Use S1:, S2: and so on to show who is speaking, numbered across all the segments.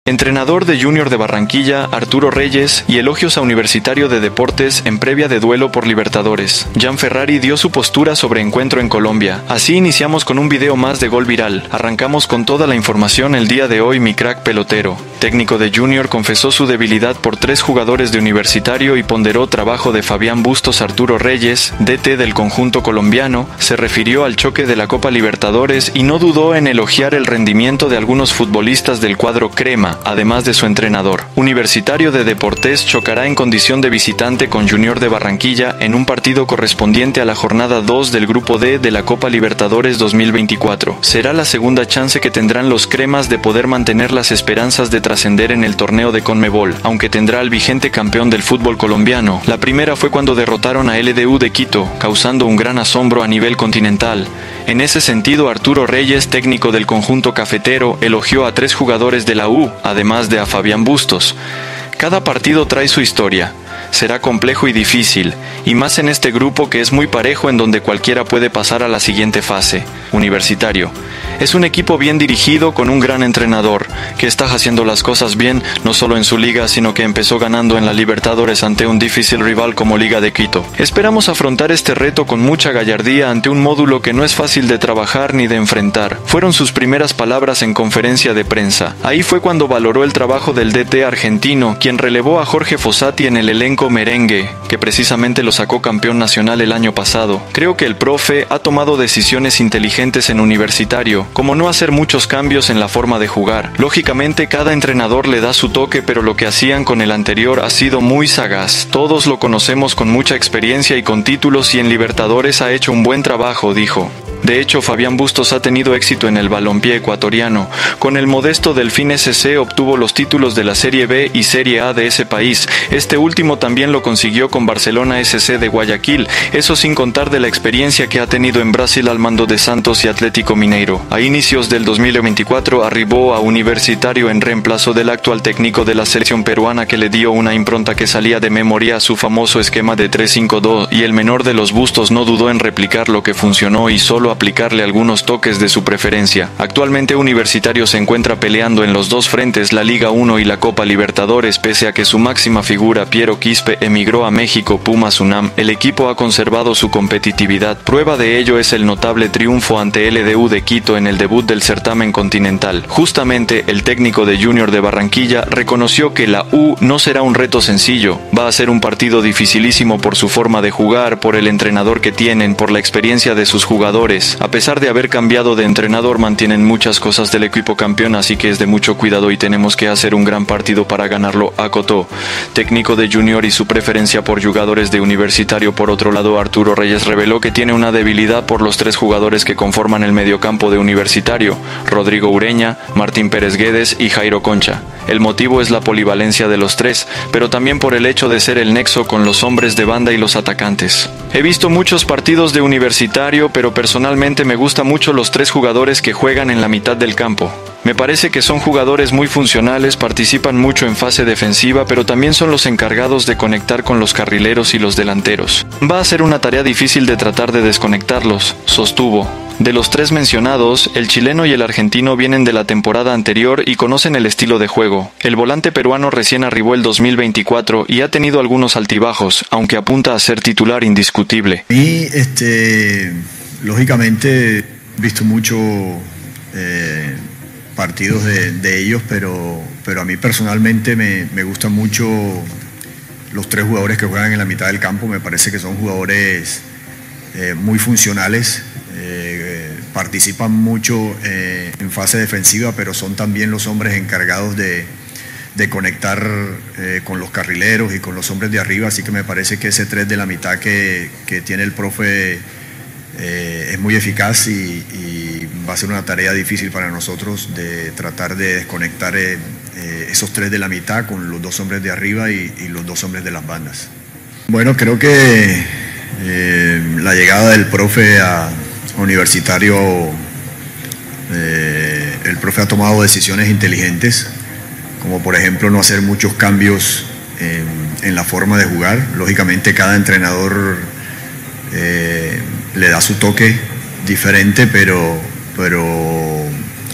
S1: Entrenador de Junior de Barranquilla, Arturo Reyes, y elogios a Universitario de Deportes en previa de duelo por Libertadores. Jan Ferrari dio su postura sobre encuentro en Colombia. Así iniciamos con un video más de Gol Viral. Arrancamos con toda la información el día de hoy. Mi crack pelotero, técnico de Junior, confesó su debilidad por 3 jugadores de Universitario y ponderó trabajo de Fabián Bustos. Arturo Reyes, DT del conjunto colombiano, se refirió al choque de la Copa Libertadores y no dudó en elogiar el rendimiento de algunos futbolistas del cuadro crema, además de su entrenador. Universitario de Deportes chocará en condición de visitante con Junior de Barranquilla en un partido correspondiente a la jornada 2 del Grupo D de la Copa Libertadores 2024. Será la segunda chance que tendrán los cremas de poder mantener las esperanzas de trascender en el torneo de Conmebol, aunque tendrá al vigente campeón del fútbol colombiano. La primera fue cuando derrotaron a LDU de Quito, causando un gran asombro a nivel continental. En ese sentido, Arturo Reyes, técnico del conjunto cafetero, elogió a 3 jugadores de la U, además de a Fabián Bustos. Cada partido trae su historia. Será complejo y difícil, y más en este grupo que es muy parejo, en donde cualquiera puede pasar a la siguiente fase. Universitario es un equipo bien dirigido con un gran entrenador, que está haciendo las cosas bien, no solo en su liga, sino que empezó ganando en la Libertadores ante un difícil rival como Liga de Quito. Esperamos afrontar este reto con mucha gallardía ante un módulo que no es fácil de trabajar ni de enfrentar. Fueron sus primeras palabras en conferencia de prensa. Ahí fue cuando valoró el trabajo del DT argentino, quien relevó a Jorge Fossati en el elenco merengue, que precisamente lo sacó campeón nacional el año pasado. Creo que el profe ha tomado decisiones inteligentes en Universitario, como no hacer muchos cambios en la forma de jugar. Lógicamente cada entrenador le da su toque, pero lo que hacían con el anterior ha sido muy sagaz. Todos lo conocemos con mucha experiencia y con títulos, y en Libertadores ha hecho un buen trabajo, dijo. De hecho, Fabián Bustos ha tenido éxito en el balompié ecuatoriano. Con el modesto Delfín SC obtuvo los títulos de la Serie B y Serie A de ese país. Este último también lo consiguió con Barcelona SC de Guayaquil, eso sin contar de la experiencia que ha tenido en Brasil al mando de Santos y Atlético Mineiro. A inicios del 2024 arribó a Universitario en reemplazo del actual técnico de la selección peruana, que le dio una impronta que salía de memoria a su famoso esquema de 3-5-2, y el menor de los Bustos no dudó en replicar lo que funcionó y solo aplicarle algunos toques de su preferencia. Actualmente Universitario se encuentra peleando en los dos frentes, la Liga 1 y la Copa Libertadores, pese a que su máxima figura, Piero Quispe, emigró a México, Pumas UNAM. El equipo ha conservado su competitividad. Prueba de ello es el notable triunfo ante LDU de Quito en el debut del certamen continental. Justamente el técnico de Junior de Barranquilla reconoció que la U no será un reto sencillo. Va a ser un partido dificilísimo por su forma de jugar, por el entrenador que tienen, por la experiencia de sus jugadores. A pesar de haber cambiado de entrenador, mantienen muchas cosas del equipo campeón, así que es de mucho cuidado y tenemos que hacer un gran partido para ganarlo, acotó. Técnico de Junior y su preferencia por jugadores de Universitario. Por otro lado, Arturo Reyes reveló que tiene una debilidad por los 3 jugadores que conforman el mediocampo de Universitario: Rodrigo Ureña, Martín Pérez Guedes y Jairo Concha. El motivo es la polivalencia de los 3, pero también por el hecho de ser el nexo con los hombres de banda y los atacantes. He visto muchos partidos de Universitario, pero personalmente me gustan mucho los 3 jugadores que juegan en la mitad del campo. Me parece que son jugadores muy funcionales, participan mucho en fase defensiva, pero también son los encargados de conectar con los carrileros y los delanteros. Va a ser una tarea difícil de tratar de desconectarlos, sostuvo. De los 3 mencionados, el chileno y el argentino vienen de la temporada anterior y conocen el estilo de juego. El volante peruano recién arribó el 2024 y ha tenido algunos altibajos, aunque apunta a ser titular indiscutible.
S2: Y lógicamente he visto mucho partidos de ellos, pero a mí personalmente me gustan mucho los 3 jugadores que juegan en la mitad del campo. Me parece que son jugadores muy funcionales. Participan mucho en fase defensiva, pero son también los hombres encargados de conectar con los carrileros y con los hombres de arriba, así que me parece que ese 3 de la mitad que tiene el profe es muy eficaz y va a ser una tarea difícil para nosotros de tratar de desconectar esos 3 de la mitad con los 2 hombres de arriba y los 2 hombres de las bandas. Bueno, creo que la llegada del profe a Universitario, el profe ha tomado decisiones inteligentes, como por ejemplo no hacer muchos cambios en la forma de jugar. Lógicamente cada entrenador le da su toque diferente, pero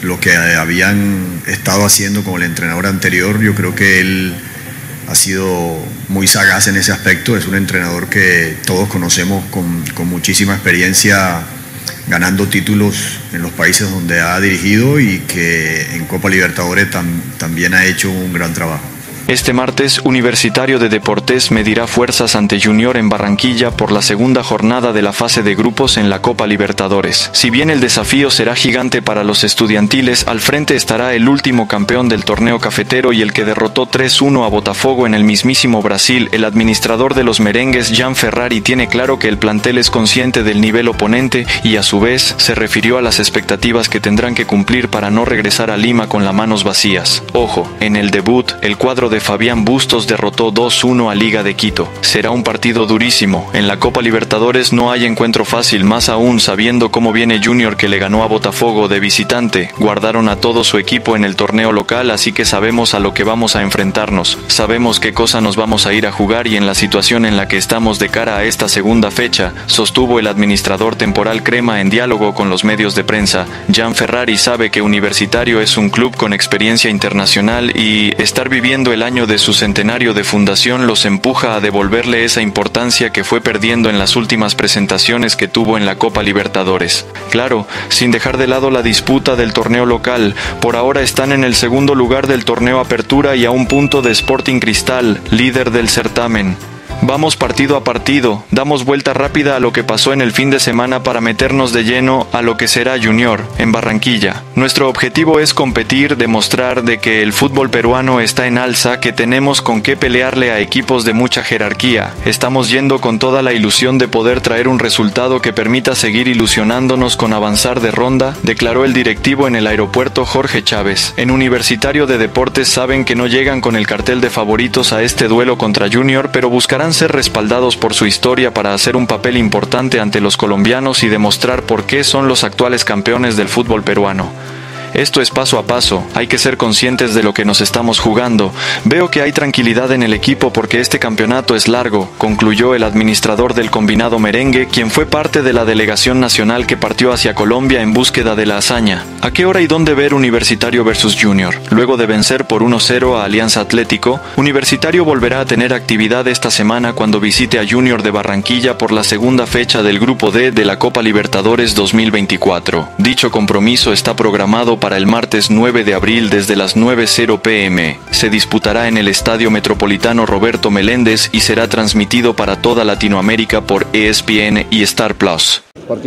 S2: lo que habían estado haciendo con el entrenador anterior. Yo creo que él ha sido muy sagaz en ese aspecto. Es un entrenador que todos conocemos con muchísima experiencia, ganando títulos en los países donde ha dirigido, y que en Copa Libertadores también ha hecho un gran trabajo.
S1: Este martes, Universitario de Deportes medirá fuerzas ante Junior en Barranquilla por la segunda jornada de la fase de grupos en la Copa Libertadores. Si bien el desafío será gigante para los estudiantiles, al frente estará el último campeón del torneo cafetero y el que derrotó 3-1 a Botafogo en el mismísimo Brasil. El administrador de los merengues, Jean Ferrari, tiene claro que el plantel es consciente del nivel oponente y a su vez se refirió a las expectativas que tendrán que cumplir para no regresar a Lima con las manos vacías. Ojo, en el debut, el cuadro de Fabián Bustos derrotó 2-1 a Liga de Quito. Será un partido durísimo. En la Copa Libertadores no hay encuentro fácil, más aún sabiendo cómo viene Junior, que le ganó a Botafogo de visitante. Guardaron a todo su equipo en el torneo local, así que sabemos a lo que vamos a enfrentarnos. Sabemos qué cosa nos vamos a ir a jugar y en la situación en la que estamos de cara a esta segunda fecha, sostuvo el administrador temporal Crema en diálogo con los medios de prensa. Jean Ferrari sabe que Universitario es un club con experiencia internacional y estar viviendo el año de su centenario de fundación los empuja a devolverle esa importancia que fue perdiendo en las últimas presentaciones que tuvo en la Copa Libertadores. Claro, sin dejar de lado la disputa del torneo local, por ahora están en el segundo lugar del torneo Apertura y a un punto de Sporting Cristal, líder del certamen. Vamos partido a partido, damos vuelta rápida a lo que pasó en el fin de semana para meternos de lleno a lo que será Junior en Barranquilla. Nuestro objetivo es competir, demostrar de que el fútbol peruano está en alza, que tenemos con qué pelearle a equipos de mucha jerarquía. Estamos yendo con toda la ilusión de poder traer un resultado que permita seguir ilusionándonos con avanzar de ronda, declaró el directivo en el aeropuerto Jorge Chávez. En Universitario de Deportes saben que no llegan con el cartel de favoritos a este duelo contra Junior, pero buscarán ser respaldados por su historia para hacer un papel importante ante los colombianos y demostrar por qué son los actuales campeones del fútbol peruano. Esto es paso a paso, hay que ser conscientes de lo que nos estamos jugando. Veo que hay tranquilidad en el equipo porque este campeonato es largo, concluyó el administrador del combinado merengue, quien fue parte de la delegación nacional que partió hacia Colombia en búsqueda de la hazaña. ¿A qué hora y dónde ver Universitario versus Junior? Luego de vencer por 1-0 a Alianza Atlético, Universitario volverá a tener actividad esta semana cuando visite a Junior de Barranquilla por la segunda fecha del Grupo D de la Copa Libertadores 2024. Dicho compromiso está programado para el martes 9 de abril desde las 9:00 p.m. Se disputará en el Estadio Metropolitano Roberto Meléndez y será transmitido para toda Latinoamérica por ESPN y Star Plus.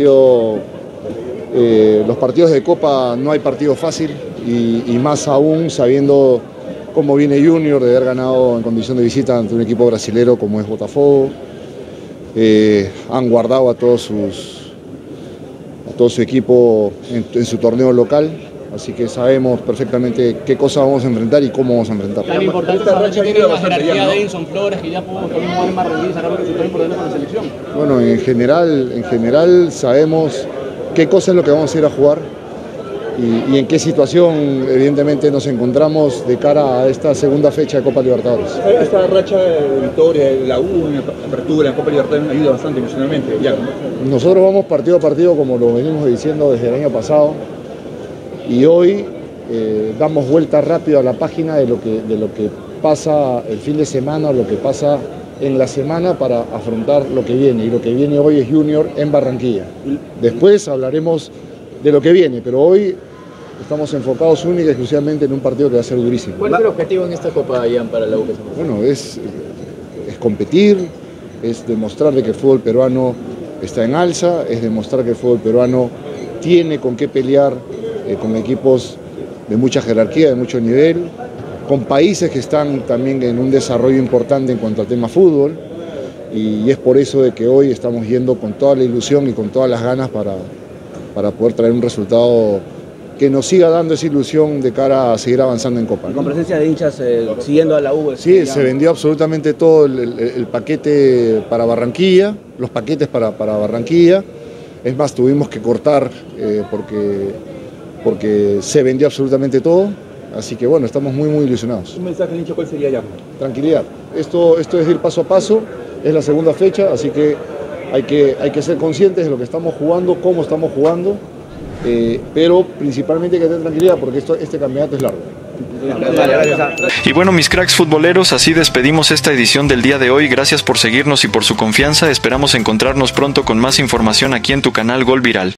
S3: Los partidos de Copa no hay partido fácil y más aún sabiendo cómo viene Junior de haber ganado en condición de visita ante un equipo brasilero como es Botafogo. Han guardado a todo su equipo en su torneo local. Así que sabemos perfectamente qué cosa vamos a enfrentar y cómo vamos a enfrentar.
S4: Tan importante saber que tiene la jerarquía de Edinson Flores, que ya pudo también jugar en Barranquilla y sacar un resultado importante con la selección.
S3: Bueno, en general sabemos qué cosa es lo que vamos a ir a jugar y en qué situación evidentemente nos encontramos de cara a esta segunda fecha de Copa Libertadores.
S5: Esta racha de victoria de la U en la apertura en Copa Libertadores ayuda bastante emocionalmente.
S3: Nosotros vamos partido a partido como lo venimos diciendo desde el año pasado. Y hoy damos vuelta rápido a la página de lo que pasa el fin de semana, lo que pasa en la semana para afrontar lo que viene. Y lo que viene hoy es Junior en Barranquilla. Después hablaremos de lo que viene, pero hoy estamos enfocados única y exclusivamente en un partido que va a ser durísimo.
S4: ¿Cuál es el objetivo en esta Copa, Ian, para la U?
S3: Bueno, es competir, es demostrar de que el fútbol peruano está en alza, es demostrar que el fútbol peruano tiene con qué pelear con equipos de mucha jerarquía, de mucho nivel, con países que están también en un desarrollo importante en cuanto al tema fútbol, y es por eso de que hoy estamos yendo con toda la ilusión y con todas las ganas para poder traer un resultado que nos siga dando esa ilusión de cara a seguir avanzando en Copa.
S5: ¿Y con presencia de hinchas siguiendo a la U?
S3: Sí, se vendió absolutamente todo el paquete para Barranquilla, los paquetes para Barranquilla. Es más, tuvimos que cortar porque se vendió absolutamente todo, así que bueno, estamos muy ilusionados.
S5: ¿Un mensaje de hincha cuál sería ya?
S3: Tranquilidad, esto es ir paso a paso, es la segunda fecha, así que hay que ser conscientes de lo que estamos jugando, cómo estamos jugando, pero principalmente hay que tener tranquilidad porque este campeonato es largo.
S1: Y bueno, mis cracks futboleros, así despedimos esta edición del día de hoy. Gracias por seguirnos y por su confianza. Esperamos encontrarnos pronto con más información aquí en tu canal Gol Viral.